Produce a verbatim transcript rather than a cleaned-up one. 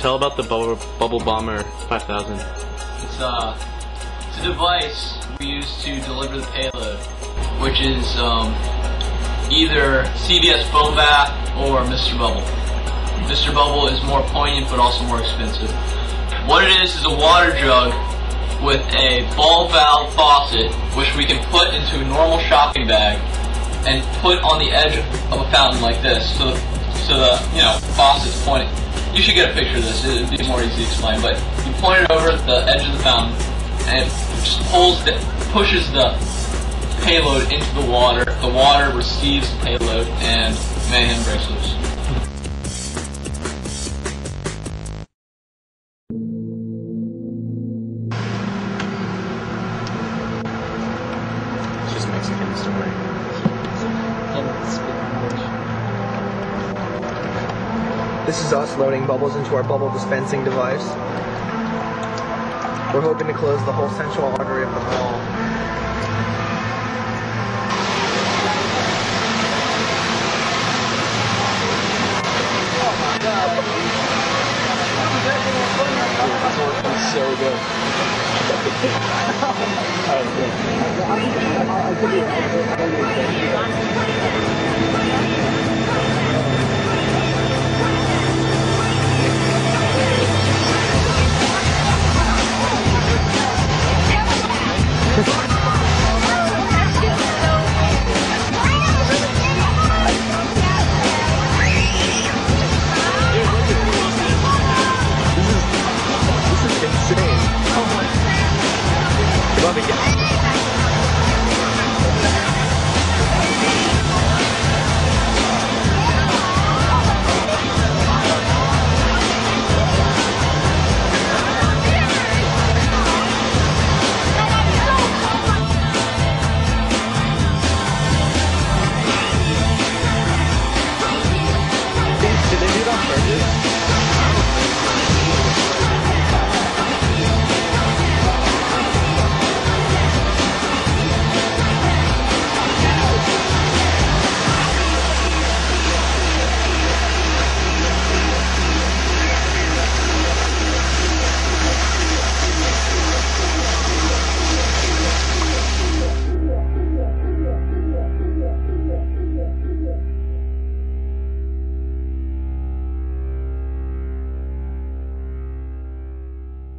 Tell about the Bubble, Bubble Bomber five thousand. It's, uh, it's a device we use to deliver the payload, which is um, either C V S Foam Bath or Mister Bubble. Mister Bubble is more poignant but also more expensive. What it is is a water jug with a ball valve faucet, which we can put into a normal shopping bag and put on the edge of a fountain like this, so the, so the you know faucet's pointing. You should get a picture of this. It'd be more easy to explain. But you point it over the edge of the fountain, and it just pulls the, pushes the payload into the water. The water receives the payload, and mayhem breaks loose. It's just Mexican story. This is us loading bubbles into our bubble dispensing device. We're hoping to close the whole central artery of the mall. Oh my god. This is so good. Love it, guys. Did they do that on purpose?